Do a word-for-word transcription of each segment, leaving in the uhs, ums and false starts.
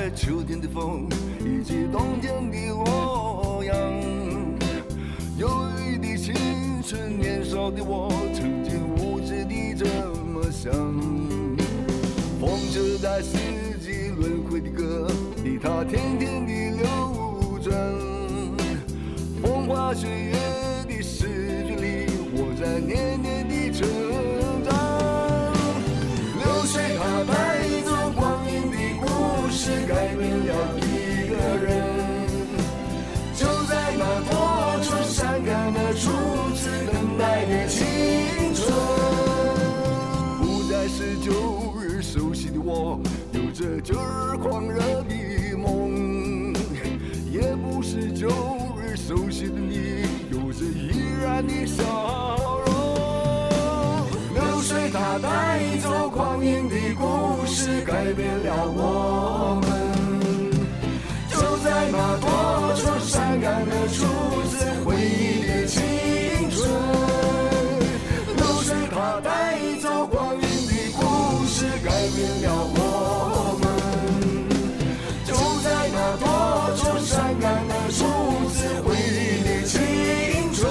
着秋天的风，以及冬天的洛阳。有一滴青春年少的我，曾经无知地这么想。风车在四季轮回的歌里，它天天地流转。风花雪月的诗句里，我在年年地成长。流水它带走光阴的故事，改变了一个人。就在那多愁善感的初次等待的青春，不再是旧日熟悉的我，有着旧日狂热的梦，也不是旧日熟悉的你，有着依然的笑容。流水它带走光阴的故事，改变了我们。就在那多愁善感的初次回忆的青春，流水它带走光阴的故事，改变了我们。就在那多愁善感的初次回忆的青春。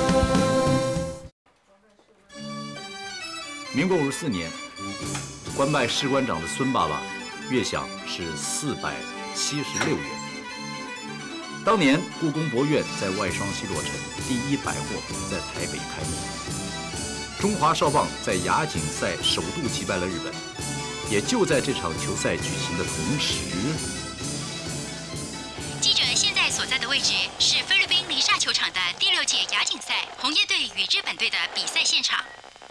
民国五十四年，官拜士官长的孙爸爸月饷是四百七十六元。当年故宫博苑在外双溪落成，第一百货在台北开幕。中华少棒在亚锦赛首度击败了日本，也就在这场球赛举行的同时， 记者现在所在的位置是菲律宾泥沙球场的第六届亚锦赛红叶队与日本队的比赛现场。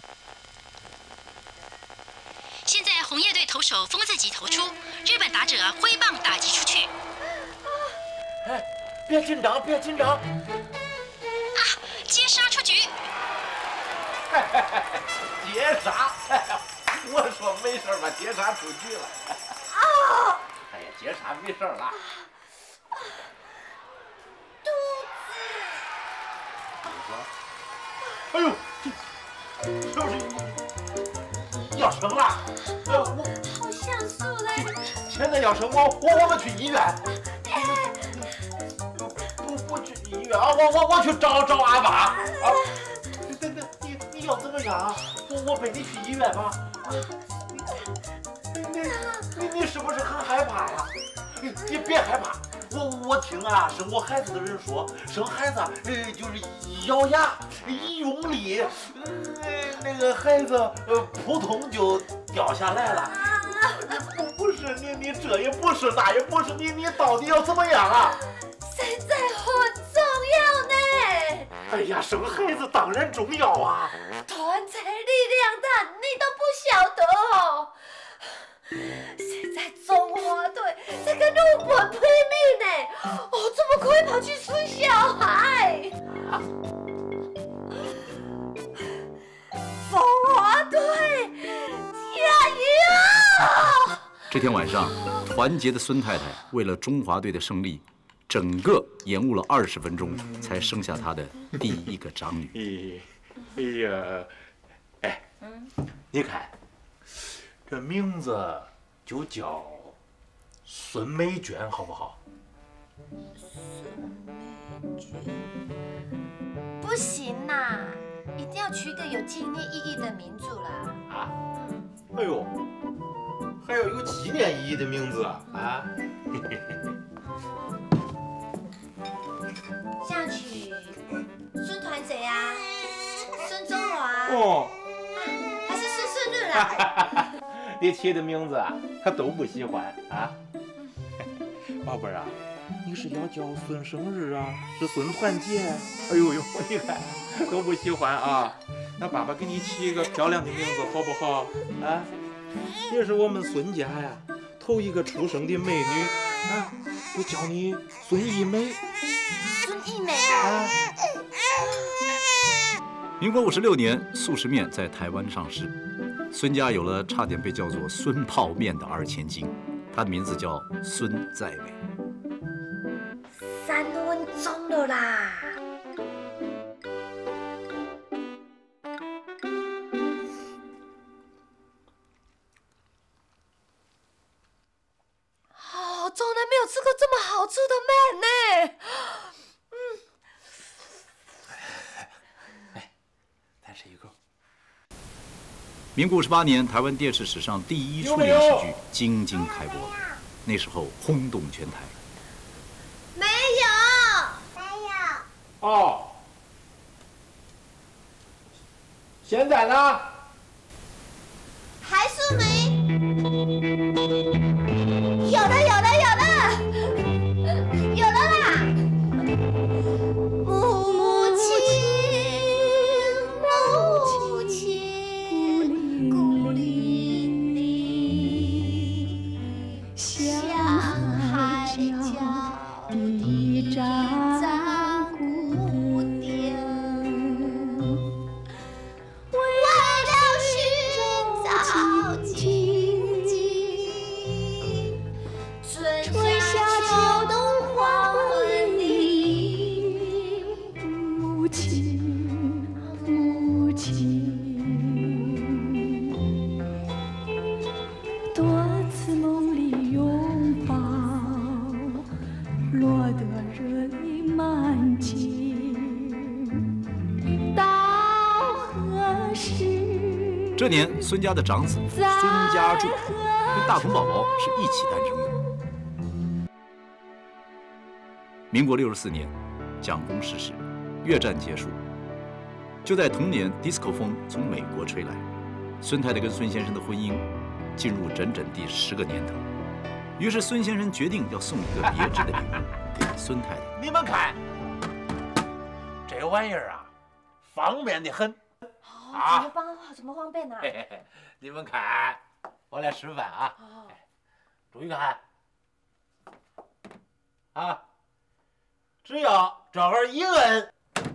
现在红叶队投手丰自吉投出，日本打者挥棒打击出去。 哎，别紧张，别紧张。 啊！接杀出局。 接杀？我说没事吧，接杀出局了。 啊！ 哎呀，接杀没事了。 肚子。哎呦，这是不是要生了？呃，我好像是嘞。 现在要生，我我我们去医院。不不去医院啊！我我我去找找阿爸啊！等等，你你要怎么样啊？我我背你去医院吧。你你你你是不是很害怕呀？你你别害怕，我我听啊，生过孩子的人说，生孩子呃就是一咬牙一用力，呃那个孩子呃扑通就掉下来了。不不是你你这也不是那也不是，你你到底要怎么样啊？ 现在很重要呢。 哎呀，生孩子当然重要啊！ 团结力量大，你都不晓得哦。现在中华队在跟日本拼命呢，哦，怎么可以跑去生小孩？ 啊、 中华队加油！ 这天晚上，团结的孙太太为了中华队的胜利，整个延误了二十分钟，才生下她的第一个长女。 哎呀，哎，你看，这名字就叫孙美娟，好不好？ 孙美娟，不行呐，一定要取一个有纪念意义的名字啦。 啊？哎呦，还要有纪念意义的名字啊？ 像取孙团结啊，孙中华哦， 还是孙顺日啊？ 你起的名字啊，他都不喜欢啊。宝贝儿啊，你是要叫孙生日啊，是孙团结？哎呦呦，你看都不喜欢啊。那爸爸给你起一个漂亮的名字好不好啊？也是我们孙家呀头一个出生的美女啊，就叫你孙艺美。 孙艺美啊。 民国五十六年，速食面在台湾上市，孙家有了差点被叫做孙泡面的二千金，他的名字叫孙在美。 三分钟了啦！哦，终处都免呢。嗯， 哎，再吃一口。 民国五十八年，台湾电视史上第一出连续剧《金晶》开播，那时候轰动全台。 没有，没有。 哦，现在呢？ 还是没。有了，有了，有了，有了啦！母亲，母亲，孤零零，像海角的战鼓点。为了寻找荆棘，春夏秋冬黄昏里，母亲，母亲，多次梦里拥抱，落得热泪满襟，到何时？ 这年，孙家的长子孙家柱跟大同宝宝是一起诞生的。民国六十四年，蒋公逝世，越战结束。就在同年 ，disco 风从美国吹来，孙太太跟孙先生的婚姻进入整整第十个年头。于是孙先生决定要送一个别致的礼物给孙太太。 你们看，这玩意儿啊，方便的很。 啊？怎么方怎么方便呢？ 嘿嘿嘿，你们看，我来示范啊。 哦， 注意看，啊，只要这儿一摁，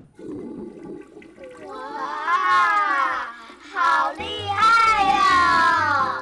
哇，好厉害呀！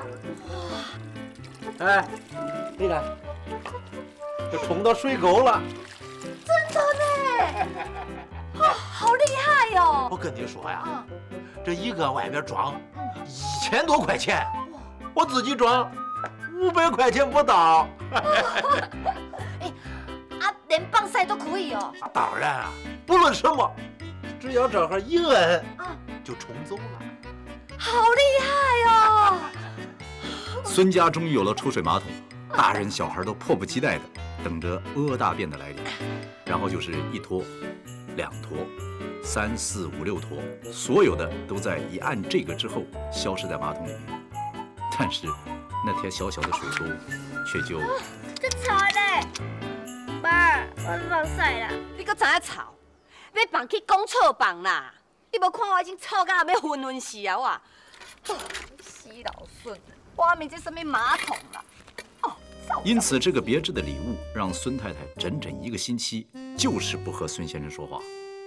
哎，你看，这冲到水沟了。 真的呢！哦，好厉害哟！ 我跟你说呀，这一个外边装一千多块钱，我自己装五百块钱不到。 哎，啊，连棒赛都可以哦。 当然啊，不论什么，只要这儿一摁， 啊， 就冲走了。 好厉害哦！ 孙家终于有了抽水马桶，大人小孩都迫不及待的等着屙大便的来临。然后就是一坨、两坨、三四五六坨，所有的都在一按这个之后消失在马桶里面。但是那条小小的水沟却就…… 这吵嘞！爸，我是放屎啦！ 你搁知影吵？要放去公厕放啦！你无看我已经臭到要昏昏死啊我！死老孙！外面这什么马桶啦？哦， 因此，这个别致的礼物让孙太太整整一个星期就是不和孙先生说话。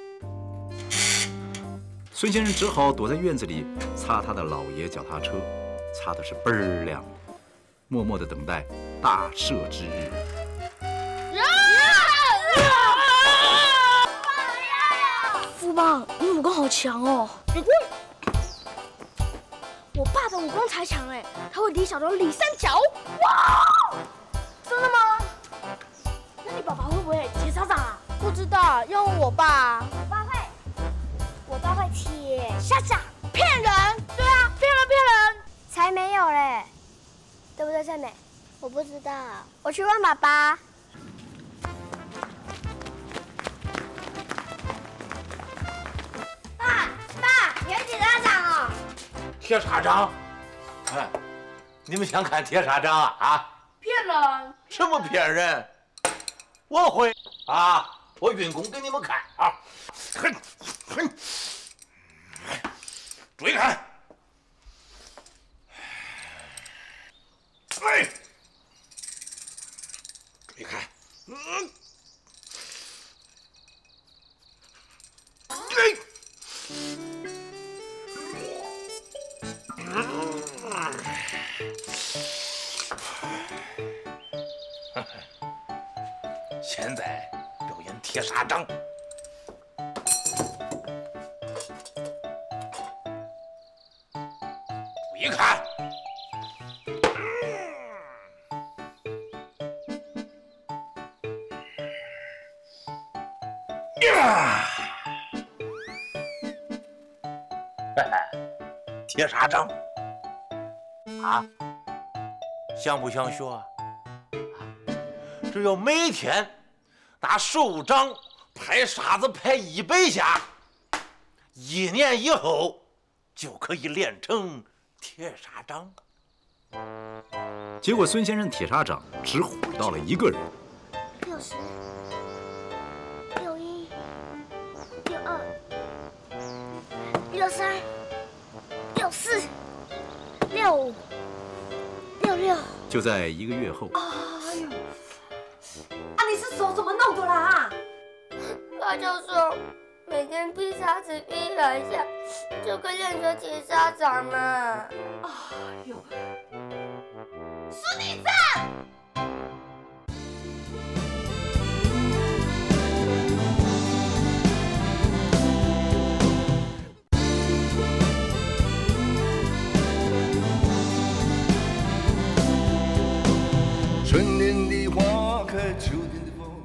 孙先生只好躲在院子里擦他的老爷脚踏车，擦的是倍儿亮，默默的等待大赦之日。 父爸，你武功好强哦！我爸的武功才强哎，他会李小龙李三角。哇！真的吗？那你爸爸会不会铁砂掌啊？不知道，要问我爸。我爸会，我爸会铁砂掌。骗人！对啊，骗人骗人！才没有嘞，对不对，翠美？我不知道，我去问爸爸。爸爸，你会铁砂掌哦？ 铁砂掌？哎，你们想看铁砂掌啊？啊？ 骗人！ 什么骗人？我会啊！我运功给你们看啊！哼哼，注意看！哎，注意看！嗯，哎。现在表演铁砂掌，注意看。 铁砂掌啊，想不想学啊？只要每天拿手掌拍沙子拍一百下，一年以后就可以练成铁砂掌。 结果孙先生铁砂掌只唬到了一个人。 六十、六一、六二、六三、六四、六五、六六。 就在一个月后， 哎呦，啊，你是手怎么弄的啦？ 他就说每天劈沙子劈两下，就可以练成铁砂掌了。 哎呦，孙女长。 春天的花开，秋天的风。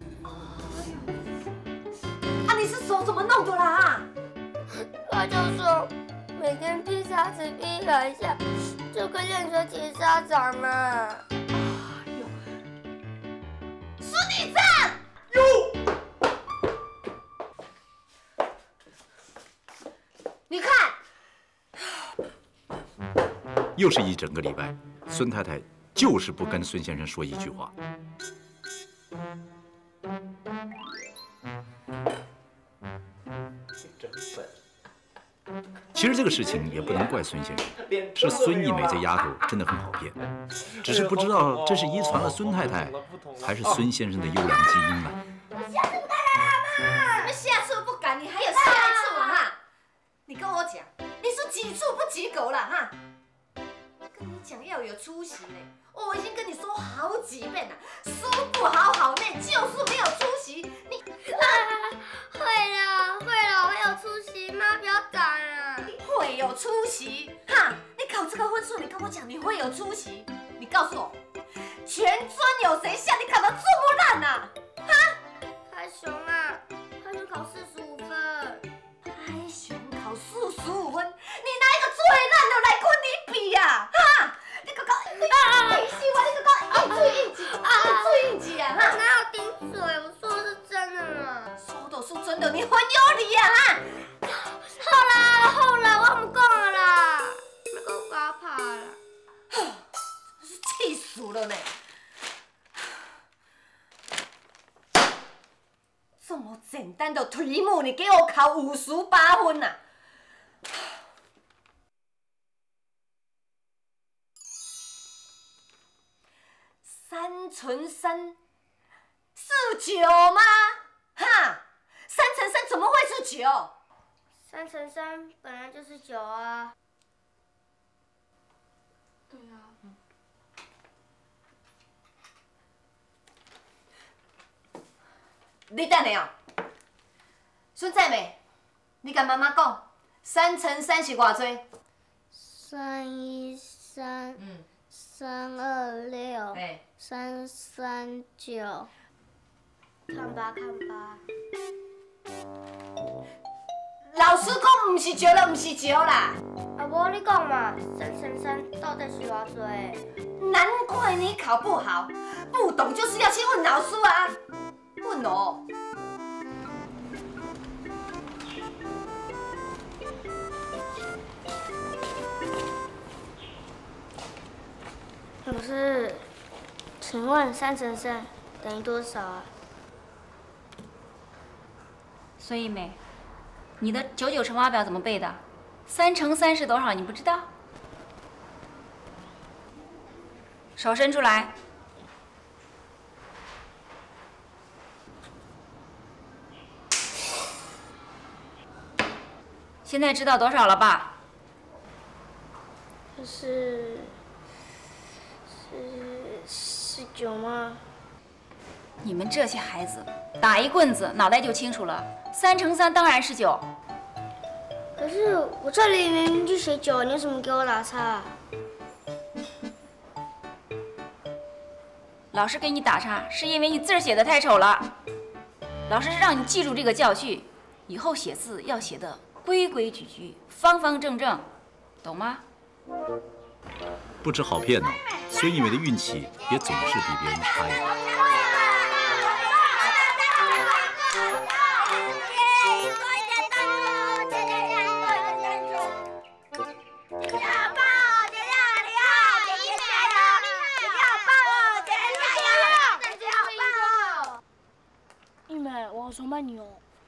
啊，你是手怎么弄的啦？ 他就说每天劈沙子劈两下，就可以练成铁砂掌了。 哎呦，孙女长。哟，你看， 又是一整个礼拜，孙太太就是不跟孙先生说一句话。 真笨。 其实这个事情也不能怪孙先生，是孙艺美这丫头真的很好骗，只是不知道这是遗传了孙太太，还是孙先生的优良基因了。 下次不敢了，什么下次不敢？你还有下一次嘛哈？你跟我讲，你是几处不及格了哈？跟你讲要有出息呢，我已经跟你说好几遍了，书不好好念就是没有出息。你会了会了，我有出息，妈不要打了。 会有出息哈？你考这个分数，你跟我讲你会有出息，你告诉我，全村有谁像你考得这么烂呐？哈？ 海雄啊，海雄考四十五分。 海雄考四十五分，你拿一个最烂的来跟你比呀？哈？你个搞，你喜欢你个搞硬嘴硬挤，硬嘴硬挤啊？哈？ 哪有顶嘴？我说的是真的嘛。 说的是真的，你很有理啊！哈？ 好啦好啦，我唔讲了啦，别给我搞怕了。 气死了呢！这么简单的题目，你给我考五十八分呐、啊！三乘三是九吗？哈，三乘三怎么会是九？ 三乘三本来就是九啊。 对啊。你等下哦，孙在美，你跟妈妈讲，三乘三是偌多？ 三一三， 嗯， 三二六， 哎， 三三九。看吧看吧。 老师讲唔是九了，唔是九啦。 啊，无你讲嘛，三乘三到底是偌多？ 难怪你考不好，不懂就是要去问老师啊。问我。 老师，请问三乘三等于多少啊？ 孙艺美，你的九九乘法表怎么背的？三乘三是多少？你不知道？手伸出来。现在知道多少了吧？ 是是是九吗？ 你们这些孩子，打一棍子脑袋就清楚了。三乘三当然是九。 可是我这里明明就写九，你为什么给我打叉？ 老师给你打叉，是因为你字写的太丑了。老师是让你记住这个教训，以后写字要写的规规矩矩、方方正正，懂吗？ 不知好骗呢，孙一美的运气也总是比别人差一点。 一美，我好崇拜你哦。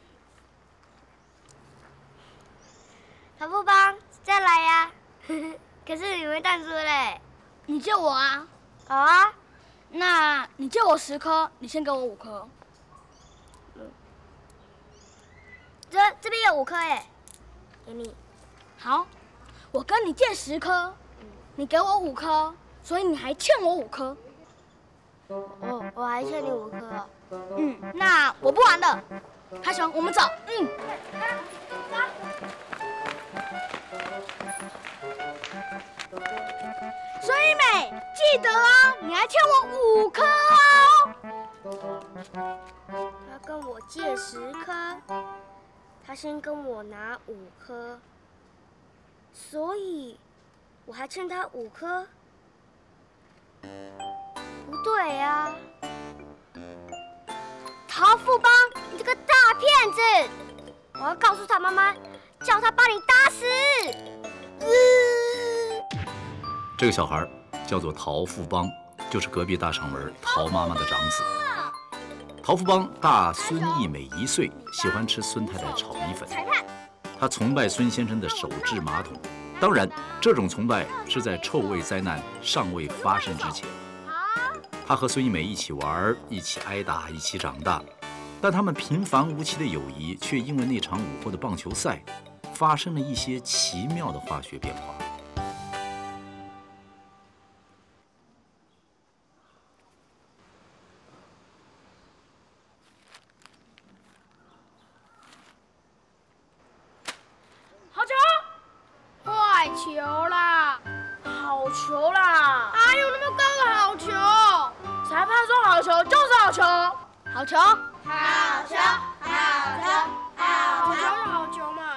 陶富邦，再来呀！可是你没蛋叔嘞。 你借我啊？ 好啊。 那你借我十颗，你先给我五颗。 嗯。这这边有五颗哎，给你。 好，我跟你借十颗，你给我五颗，所以你还欠我五颗。 我我还欠你五颗哦。 嗯，那我不玩了。海雄，我们走。嗯。孙一美，记得哦，你还欠我五颗哦。 他跟我借十颗，他先跟我拿五颗，所以我还欠他五颗。不对呀、啊，陶富邦，你这个大骗子！我要告诉他妈妈，叫他把你打死。呃这个小孩叫做陶富邦，就是隔壁大嗓门陶妈妈的长子。陶富邦大孙一美一岁，喜欢吃孙太太炒米粉。他崇拜孙先生的手制马桶，当然，这种崇拜是在臭味灾难尚未发生之前。他和孙一美一起玩，一起挨打，一起长大，但他们平凡无奇的友谊却因为那场午后的棒球赛，发生了一些奇妙的化学变化。 好球！坏球啦！好球啦！哪有那么高的好球？裁判说好球就是好球，好球， 好球，好球，好球， 好球是好球嘛。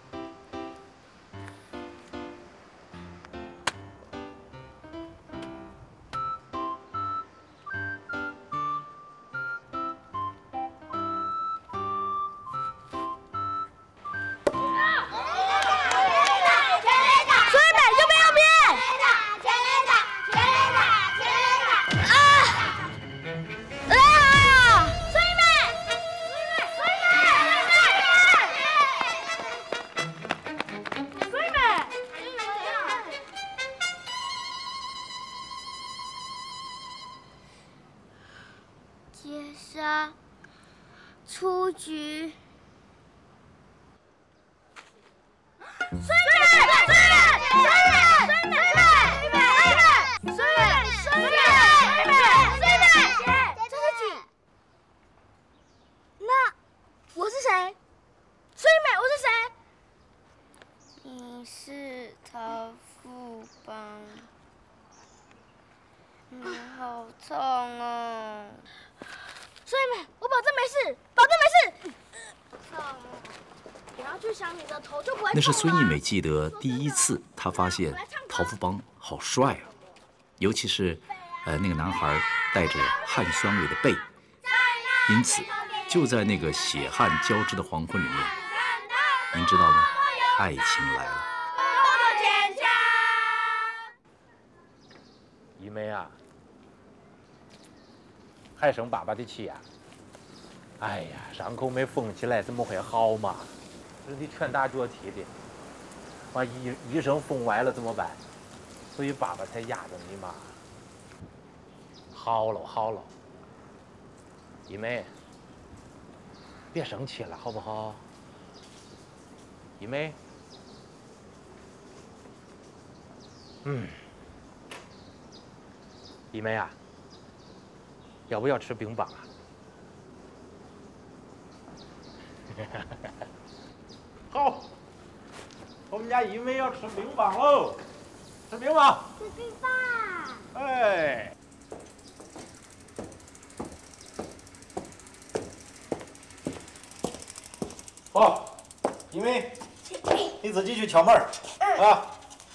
接杀，出局。孙美，孙美，孙美，孙美，孙美，孙美，孙美，孙美， 这是几？那我是谁？孙一美，我是谁？ 你是陶富邦。嗯，好痛哦。 孙一美，我保证没事，保证没事。痛，你要去想你的头就不会痛了。 那是孙一美记得第一次，她发现陶富邦好帅啊，尤其是，呃，那个男孩带着汗酸味的背。因此，就在那个血汗交织的黄昏里面，您知道吗？爱情来了。 姨妹啊，还生爸爸的气呀、啊？哎呀，伤口没缝起来，怎么会好嘛？人家拳打脚踢的，完医医生缝歪了怎么办？所以爸爸才压着你嘛。好了好了，姨妹，别生气了好不好？姨妹，嗯。姨妹啊，要不要吃冰棒啊？好，我们家姨妹要吃冰棒喽，吃冰棒。 吃冰棒。 哎。好，姨妹， 你自己去敲门。嗯、啊。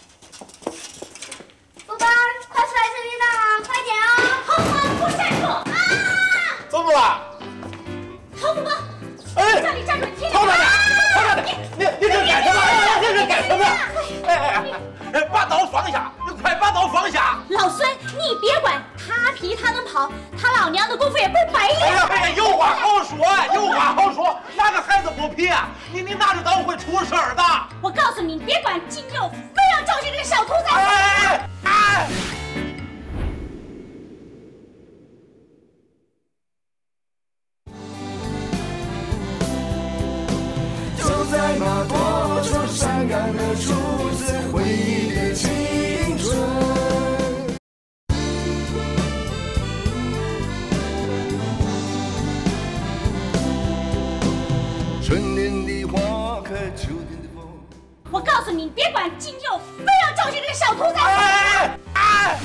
福班，快出来吃便当啊！快点啊！ 好好不善说。啊！ 怎么了？ 陶福邦， 哎， 叫你站住！ 陶大爷，陶大爷，你你这干什么？你这干什么？哎哎哎，把刀放下！你快把刀放下！ 老孙，你别管，他皮他能跑，他老娘的功夫也不白练。 哎呀哎呀，有话好说，有话好说，哪个孩子不皮啊？你你拿着刀会出事儿的。 我告诉你，你别管金佑，非要教训这个小兔崽子。 哎哎哎！ 就在那多愁善感的初次回忆的青春。春天的花开，秋天的风。 我告诉你，你别管金佑，非要教训这个小兔崽子。 哎哎！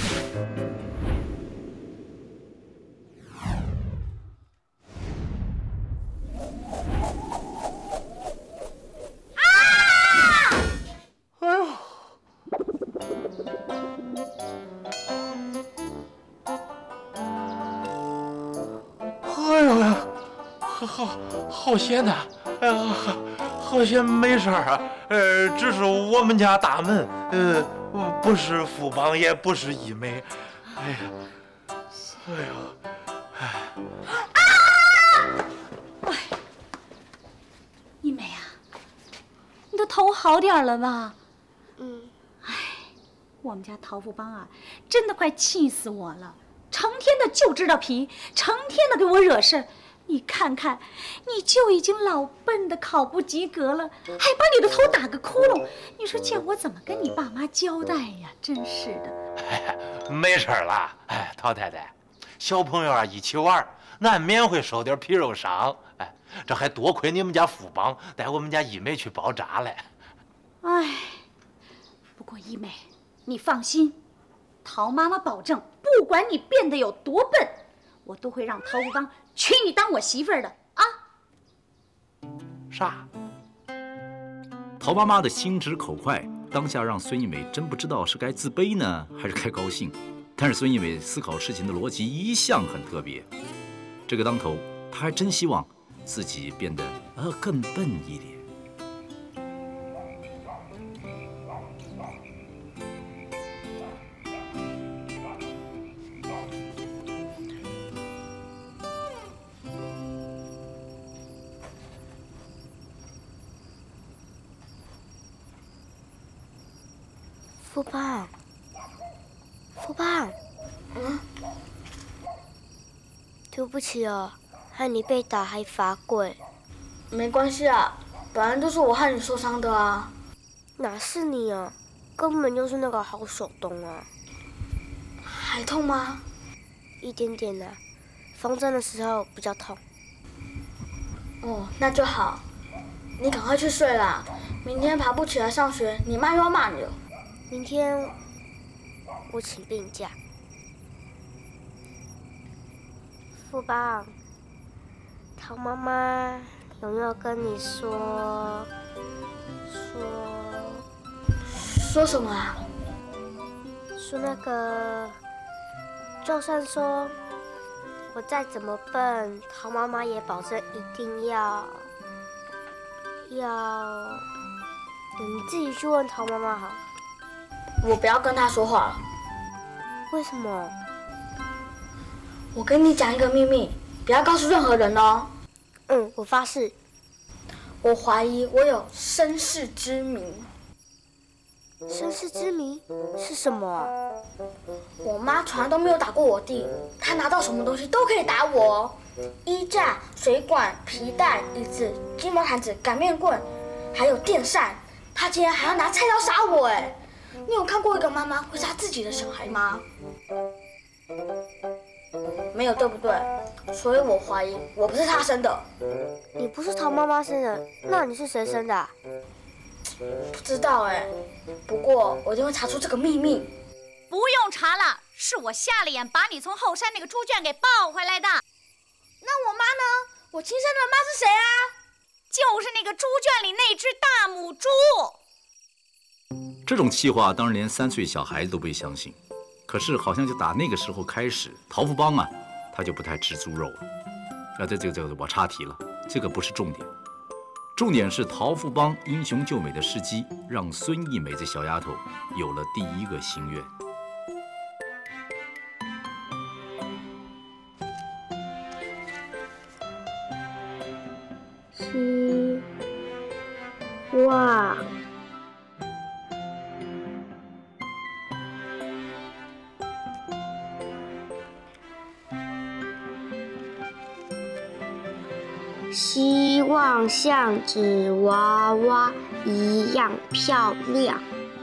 好好些呢，哎呀，好些没事儿啊，呃，只是我们家大门，呃，不是福邦，也不是一美，哎呀，哎呀，哎， 啊！哎，一美啊，你的头好点了吧？ 嗯。 哎，我们家陶福邦啊，真的快气死我了，成天的就知道皮，成天的给我惹事儿。你看看，你就已经老笨的考不及格了，还把你的头打个窟窿，你说叫我怎么跟你爸妈交代呀？真是的。 哎，没事了，哎，陶太太，小朋友啊一起玩，难免会受点皮肉伤。哎，这还多亏你们家福邦带我们家一美去包扎嘞。 哎，不过一美，你放心，陶妈妈保证，不管你变得有多笨，我都会让陶福邦娶你当我媳妇儿的啊！ 啥？ 陶妈妈的心直口快，当下让孙一美真不知道是该自卑呢，还是该高兴。但是孙一美思考事情的逻辑一向很特别，这个当头，她还真希望自己变得呃更笨一点。 福邦，福邦， 嗯， 对不起哦，害你被打还罚跪。 没关系啊，本来就是我害你受伤的啊。 哪是你啊，根本就是那个好手动啊。 还痛吗？ 一点点啊，缝针的时候比较痛。 哦，那就好。你赶快去睡啦，明天爬不起来上学，你妈又要骂你了。 明天我请病假。福邦，陶妈妈有没有跟你说说说什么啊？ 说那个，就算说我再怎么笨，陶妈妈也保证一定要要，你自己去问陶妈妈好了。 我不要跟他说话了。 为什么？ 我跟你讲一个秘密，不要告诉任何人哦。 嗯，我发誓。 我怀疑我有身世之谜。 身世之谜是什么啊？ 我妈从来都没有打过我弟，她拿到什么东西都可以打我，衣架、水管、皮带、椅子、金毛毯子、擀面棍，还有电扇，她竟然还要拿菜刀杀我！哎，你有看过一个妈妈会杀自己的小孩吗？没有，对不对？所以我怀疑我不是她生的。 你不是陶妈妈生的，那你是谁生的啊？ 不知道哎，不过我一定会查出这个秘密。 不用查了，是我瞎了眼，把你从后山那个猪圈给抱回来的。 那我妈呢？我亲生的妈是谁啊？ 就是那个猪圈里那只大母猪。 这种气话当然连三岁小孩子都不会相信，可是好像就打那个时候开始，陶富邦啊，他就不太吃猪肉了。啊，这这个这个我岔题了，这个不是重点，重点是陶富邦英雄救美的事迹，让孙艺美这小丫头有了第一个心愿。 希望希望像纸娃娃一样漂亮。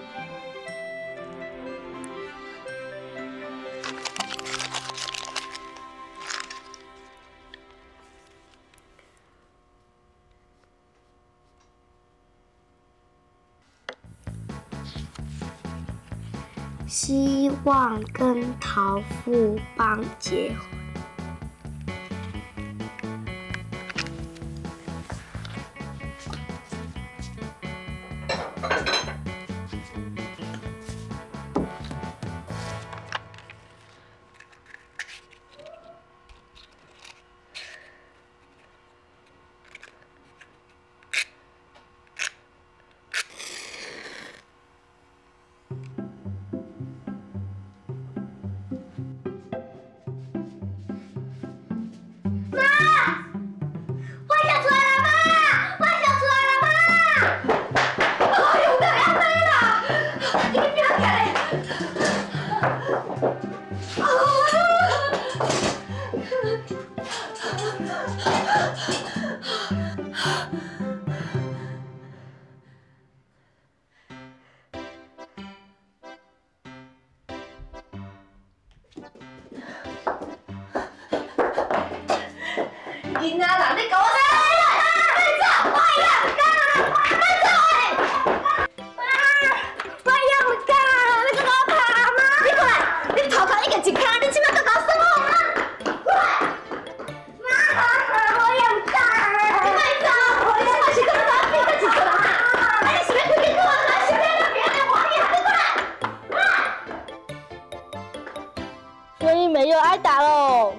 希望跟陶富邦结婚。 囡仔人，你搞我啥？快走！快呀！快走诶！妈，快呀！唔干，你给我拍妈！你过来，你头壳已经一卡，你即摆都搞什么啊？过来！妈，我也唔干。你快走！我你即摆是跟我比个一个啦！哎，你是要推给我，还是要让别人来还你？你过来！ 所以没有挨打喽。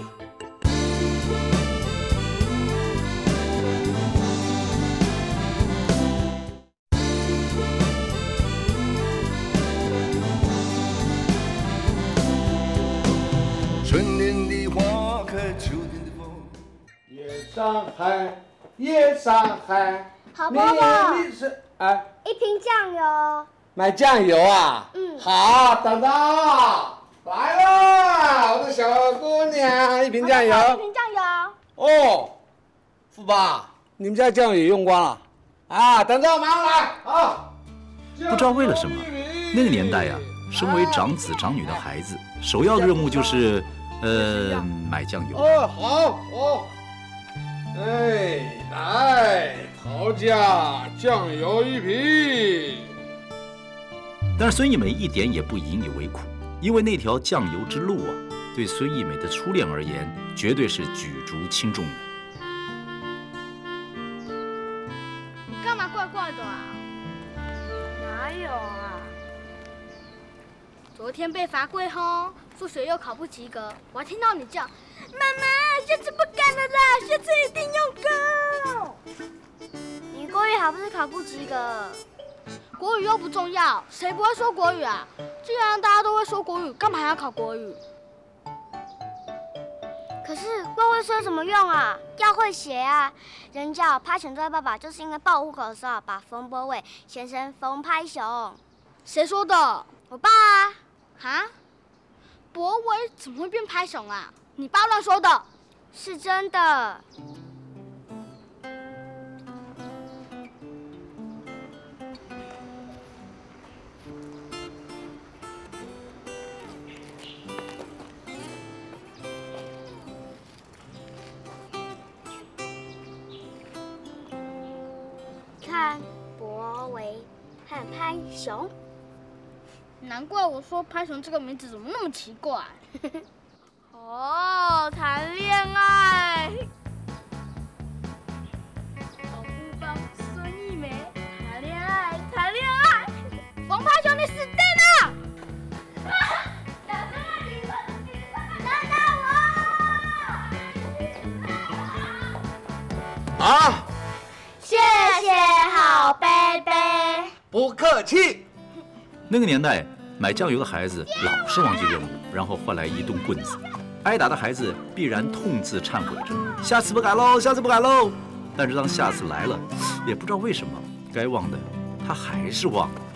春天的花开，秋天的风。 夜上海，夜上海。 好爸爸， 你是哎， 一瓶酱油。 买酱油啊？ 嗯。 好，等等，来了，我的小姑娘，一瓶酱油。 一瓶酱油。 哦，富爸，你们家酱油用光了啊？等着，马上来啊！ 不知道为了什么，那个年代呀、啊，身为长子长女的孩子，首要的任务就是，呃，买酱油。 哦，好哦。哎，来，陶家酱油一瓶。 但是孙艺美一点也不引以为苦，因为那条酱油之路啊，对孙艺美的初恋而言，绝对是举足轻重的。 你干嘛怪怪的啊？ 哪有啊？ 昨天被罚跪吼，数学又考不及格，我还听到你叫妈妈，下次不干了啦，下次一定用功。 你国语还不是考不及格？ 国语又不重要，谁不会说国语啊？既然大家都会说国语，干嘛还要考国语？ 可是会会说有什么用啊？要会写啊！人家有拍熊队爸爸，就是因为报户口的时候把冯博伟写成冯拍熊。 谁说的？ 我爸啊。 哈？博伟怎么会变拍熊啊？你爸乱说的。 是真的。看博维和拍熊， 难怪我说拍熊这个名字怎么那么奇怪。哦，谈恋爱。好不客气。 那个年代，买酱油的孩子老是忘记任务，然后换来一顿棍子。挨打的孩子必然痛自忏悔着，下次不敢喽，下次不敢喽。但是当下次来了，也不知道为什么，该忘的他还是忘了。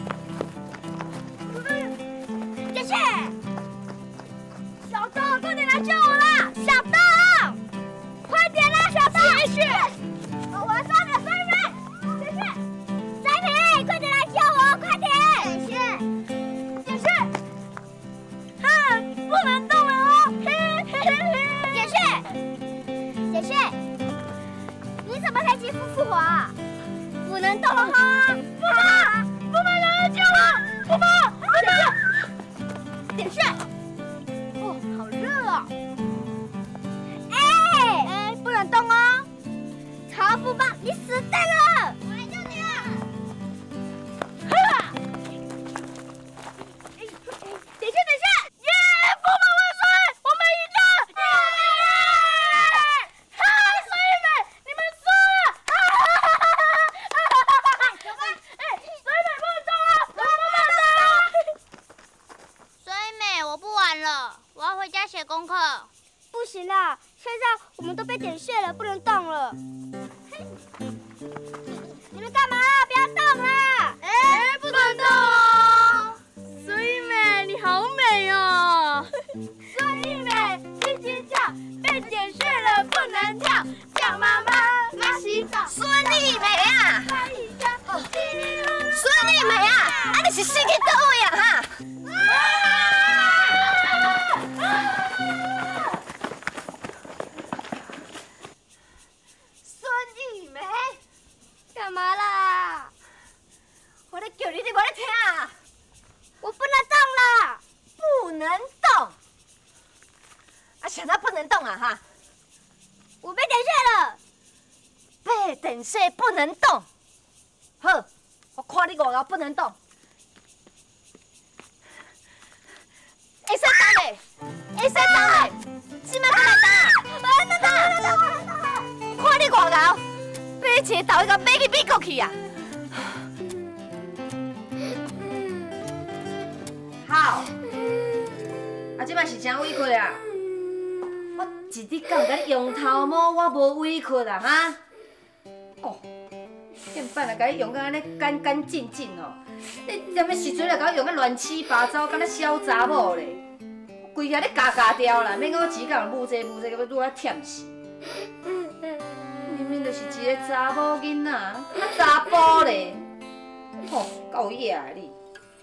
姐姐，小东，快点来救我啦！小东，快点啦，小东！姐姐，我上了水妹，姐姐，水妹，快点来救我，快点！姐姐，姐姐，啊，不能动了哦！姐姐，姐姐，你怎么才肌肤复活啊？不能动了哈！父妈，父妈来救我！父妈，父妈！点穴。哦，好热哦！哎哎，不能动哦！曹福邦，你死定了！我来救你了！哈！等一下，等一下！耶！父妈万岁！我们赢了！耶！哈！水妹，你们输了！哈哈哈哈哈哈！哎，水妹不能动啊！水妹不能动啊！ 所以美，我不玩了，我要回家写功课。 不行啦，现在我们都被点穴了，不能动了。你们干嘛？不要动啦！哎，不能动哦。水美，你好美哦。水美，轻轻跳，被点穴了不能跳，叫妈妈来洗澡。 孙丽美啊！孙丽美啊！啊，你是死去倒位啊哈？ 干嘛啦？ 我在叫你，你无在听啊！ 我不能动了， 不能动。啊，现在不能动啊哈！ 我被点穴了。 被点穴不能动。好，我看你外头不能动。会使动嘞，会使动嘞，即摆不来动，不能动，看你外头。被一个豆一个飞去美国去啊！好，啊，即摆是真委屈啊！我一日到甲你用头毛，我无委屈啊哈！哦，见摆来甲你用到安尼干干净净哦，你什么时阵来甲我用到乱七八糟，敢若小查某咧？规下咧嘎嘎掉啦，免讲我指甲母这母这，要愈啊忝死。明明就是一个查某囡仔，啊查甫咧，吼，够野啊你！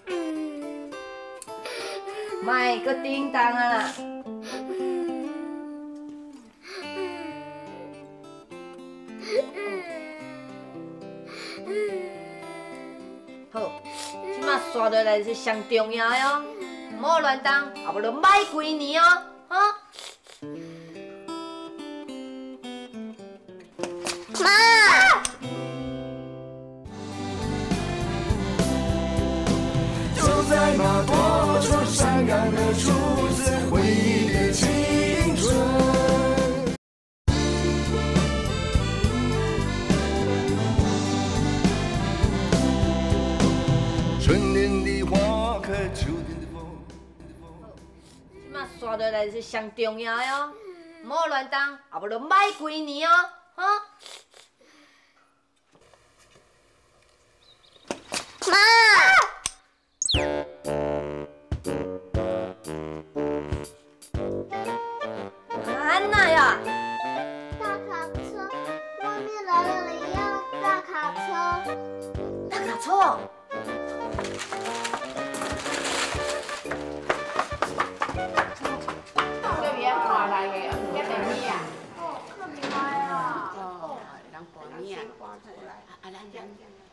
莫搁叮当啊啦！好，即马刷落来是上重要的哦，唔好乱动，啊无就歹几年哦，哈！ 妈！ 就在那多愁善感的初次回忆的青春。春天的花开，秋天的风。 即马刷落来是上重要的哦，唔好乱动，啊无就歹几年哦，哈！ 妈！ 安娜呀！ 大卡车，外面来了一辆大卡车。 大卡车。 这边看来的，这边你啊。 哦，特别来啊。 哦，人过你啊。啊，咱咱。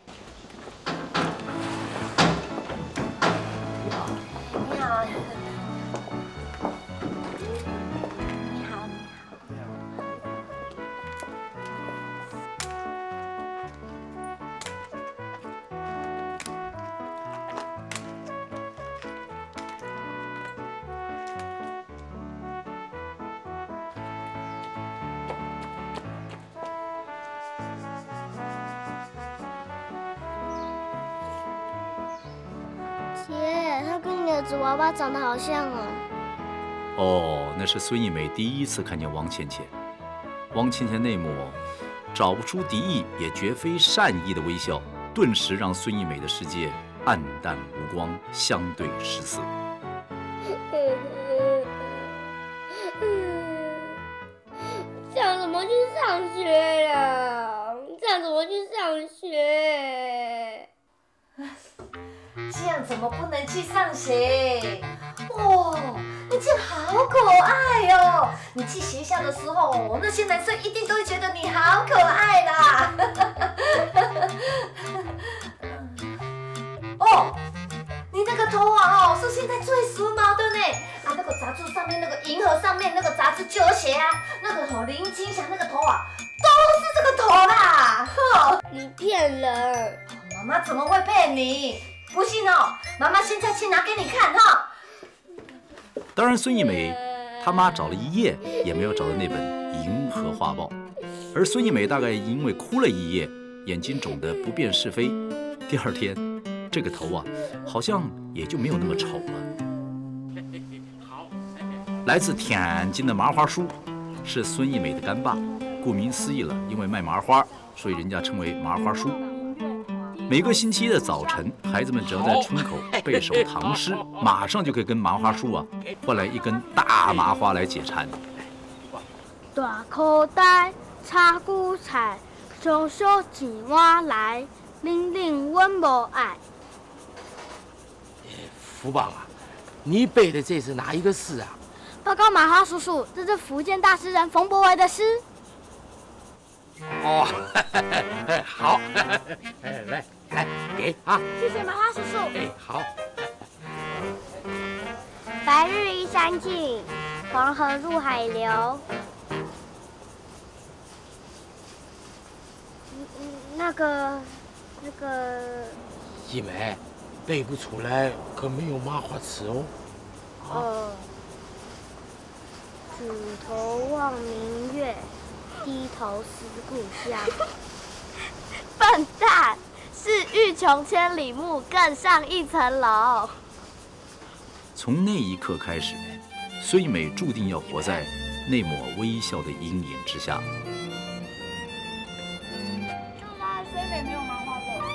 你好。你好。你好，你好。 姐，他跟你的纸娃娃长得好像哦。 哦，那是孙艺美第一次看见汪倩倩。汪倩倩那抹找不出敌意也绝非善意的微笑，顿时让孙艺美的世界黯淡无光，相对失色。 这样怎么去上学呀？这样怎么去上学？ 这样怎么不能去上学？哦，你这样好可爱哦！你去学校的时候，那些男生一定都会觉得你好可爱啦。哦，你那个头啊，哦，是现在最时髦的呢。啊，那个杂志上面那个银河上面那个杂志就有写啊，那个哦林青霞那个头啊，都是这个头啦。呵， 你骗人！ 妈妈怎么会骗你？不信哦，妈妈现在去拿给你看哈。 当然，孙艺美他妈找了一夜也没有找到那本《银河画报》，而孙艺美大概因为哭了一夜，眼睛肿得不辨是非。第二天，这个头啊，好像也就没有那么丑了。来自天津的麻花叔是孙艺美的干爸，顾名思义了，因为卖麻花，所以人家称为麻花叔。每个星期的早晨，孩子们只要在村口背首唐诗，马上就可以跟麻花叔啊换来一根大麻花来解馋。 大口袋插韭菜，小小钱碗来，玲玲阮无爱。 福宝啊，你背的这是哪一个诗啊？ 报告麻花叔叔，这是福建大诗人冯伯维的诗。 哦，好，来来给啊！ 谢谢麻花叔叔。 哎，好。 白日依山尽，黄河入海流。那个，那个。 一梅，背不出来可没有麻花词哦。 呃。举头望明月。低头思故乡。笨蛋，是欲穷千里目，更上一层楼。 从那一刻开始，孙艺美注定要活在那抹微笑的阴影之下。 就算孙美没有麻花背。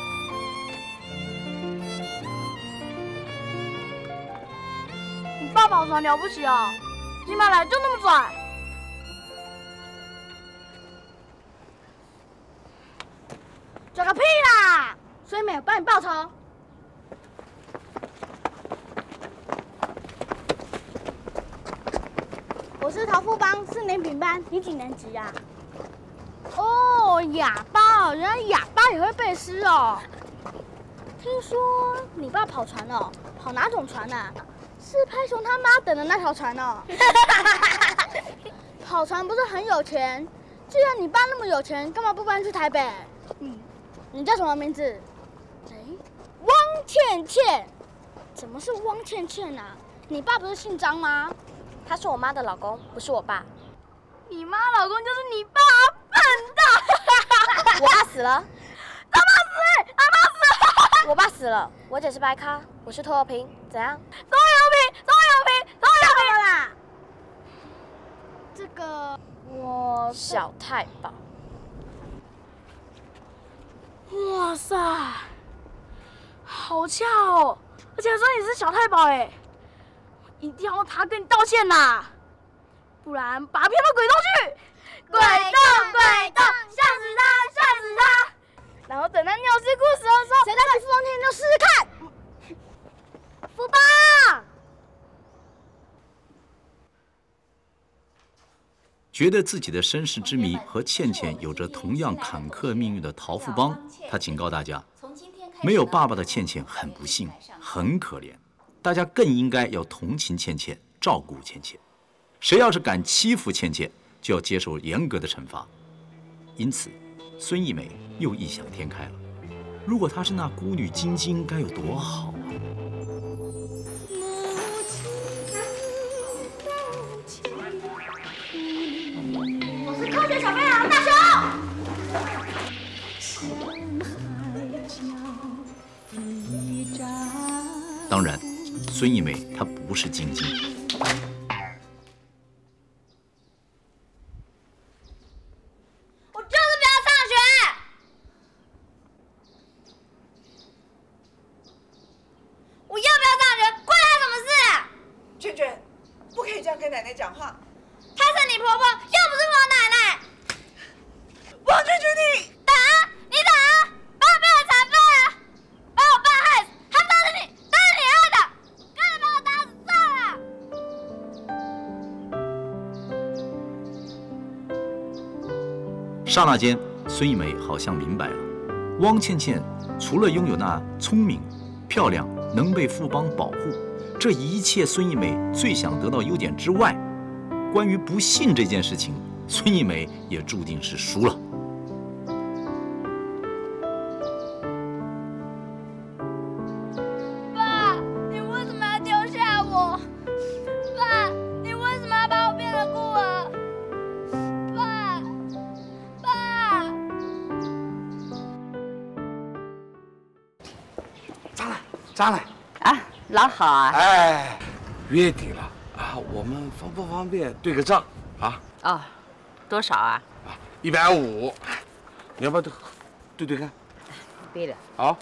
你爸爸好了不起哦，起码来就那么拽。拽个屁啦！孙美，我帮你报仇。我是桃富帮四年品班，你几年级啊？哦，哑巴，原来哑巴也会背诗哦。听说你爸跑船哦，跑哪种船啊？是拍熊他妈等的那条船哦。跑船不是很有钱？既然你爸那么有钱，干嘛不搬去台北？嗯。你叫什么名字？哎，汪倩倩。怎么是汪倩倩啊？你爸不是姓张吗？ 他是我妈的老公，不是我爸。 你妈老公就是你爸，笨蛋！ 我爸死了。 他妈死！他妈死！ 我爸死了。我姐是白咖，我是拖油瓶，怎样？ 拖油瓶，拖油瓶，拖油瓶啦！这个我小太保。 哇塞，好巧哦！而且还说你是小太保哎，一定要用他跟你道歉呐，不然把他骗到鬼洞去！鬼洞，鬼洞，吓死他，吓死他！然后等他鸟事故死的时候，谁再欺负汪天就试试看。福爸， 觉得自己的身世之谜和倩倩有着同样坎坷命运的桃富帮，他警告大家，没有爸爸的倩倩很不幸，很可怜，大家更应该要同情倩倩，照顾倩倩。谁要是敢欺负倩倩，就要接受严格的惩罚。因此，孙艺美又异想天开了，如果她是那孤女晶晶，该有多好啊！ 科学小飞狼大雄。 当然，孙艺美她不是晶晶。 我就是不要上学。我要不要上学，关他什么事啊？ 娟娟，不可以这样跟奶奶讲话。 她是你婆婆，又不是我奶奶。 王娟娟，你打啊！你打啊！把我变成残废啊！把我爸害死，还不都是你，都是你害的！干脆把我打死算了。 刹那间，孙艺美好像明白了，汪倩倩除了拥有那聪明、漂亮、能被富邦保护这一切孙艺美最想得到优点之外，关于不幸这件事情，孙艺美也注定是输了。 爸，你为什么要丢下我？爸，你为什么要把我变成孤儿？爸，爸。 张来，张来。 啊，老好啊。 哎，月底了啊，我们方不方便对个账啊？ 哦，多少啊？ 啊，一百五，你要不要对对对看？ 对了。 好。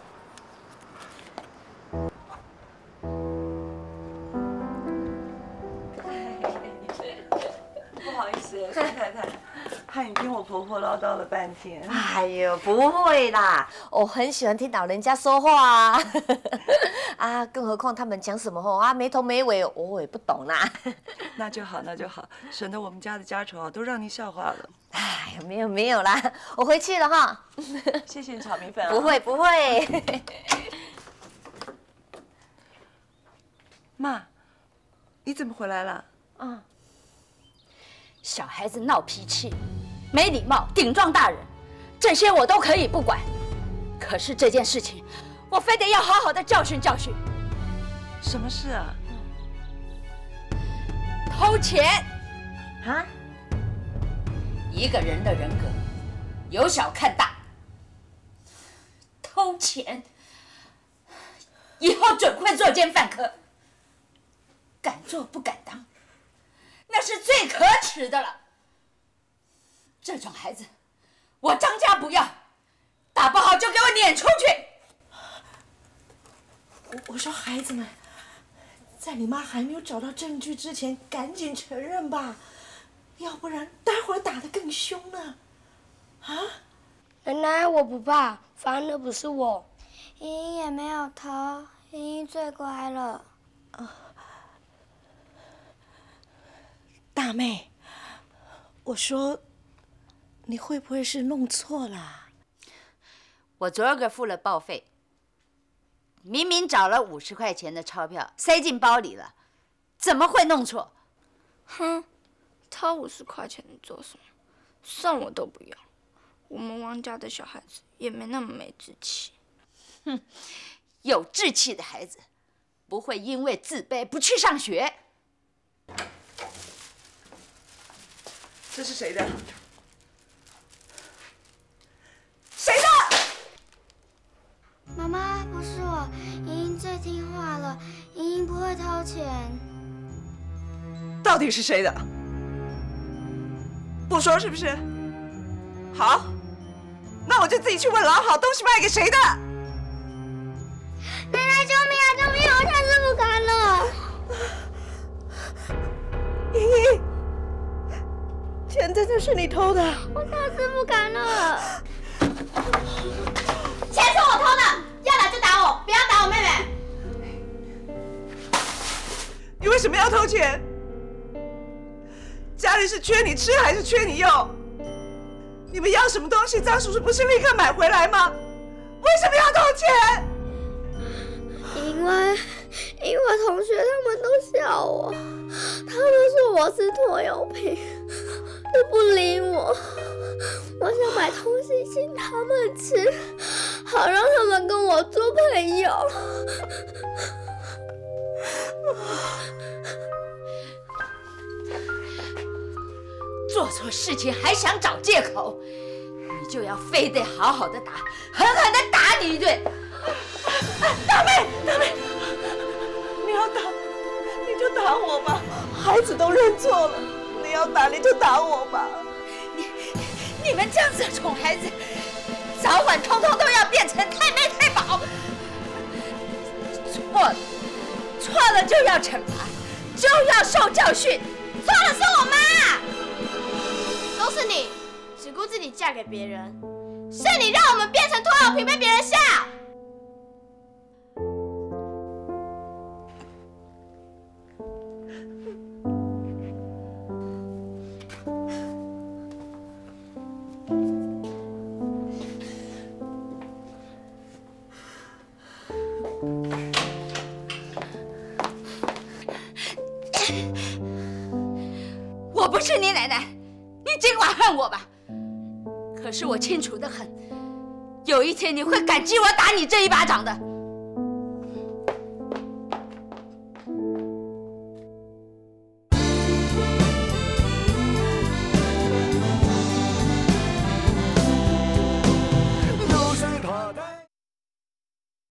不好意思，孙太太，害你听我婆婆唠叨了半天。 哎呦，不会啦，我很喜欢听老人家说话啊。啊，更何况他们讲什么吼啊，没头没尾，我也不懂啦。 那就好，那就好，省得我们家的家丑啊，都让你笑话了。 哎呀，没有没有啦，我回去了哈。 谢谢你炒米粉啊。 不会不会。 妈，你怎么回来了？ 嗯。 小孩子闹脾气、没礼貌、顶撞大人，这些我都可以不管。可是这件事情，我非得要好好的教训教训。 什么事啊？ 偷钱啊！一个人的人格，由小看大。偷钱，以后准会作奸犯科。敢做不敢当。那是最可耻的了。这种孩子，我张家不要，打不好就给我撵出去。 我我说孩子们，在你妈还没有找到证据之前，赶紧承认吧，要不然待会儿打得更凶呢。啊？ 奶奶，我不怕，反正那不是我。莹莹也没有偷，莹莹最乖了。啊。 大妹，我说，你会不会是弄错了？ 我昨儿个付了报费，明明找了五十块钱的钞票塞进包里了，怎么会弄错？ 哼，掏五十块钱你做什么？算我都不要。我们汪家的小孩子也没那么没志气。 哼，有志气的孩子不会因为自卑不去上学。 这是谁的？ 谁的？ 妈妈，不是我，莹莹最听话了，莹莹不会偷钱。 到底是谁的？不说是不是？好，那我就自己去问老好，东西卖给谁的？ 奶奶，救命啊！救命啊！我下次不敢了。 莹莹。钱真的是你偷的？ 我下次不敢了。 钱是我偷的，要打就打我，不要打我妹妹。 你为什么要偷钱？家里是缺你吃还是缺你用？你们要什么东西，张叔叔不是立刻买回来吗？为什么要偷钱？ 因为，因为同学他们都笑我，他们说我是拖油瓶。都不理我，我想买东西请他们吃，好让他们跟我做朋友。 做错事情还想找借口，你就要非得好好的打，狠狠的打你一顿。 大妹，大妹， 孩子都认错了，你要打你就打我吧。 你你们这样子宠孩子，早晚通通都要变成太妹太保。错了，错了就要惩罚，就要受教训。错了是我妈， 都是你，只顾自己嫁给别人，是你让我们变成拖油瓶被别人笑。 我不是你奶奶，你尽管恨我吧。可是我清楚的很，有一天你会感激我打你这一巴掌的。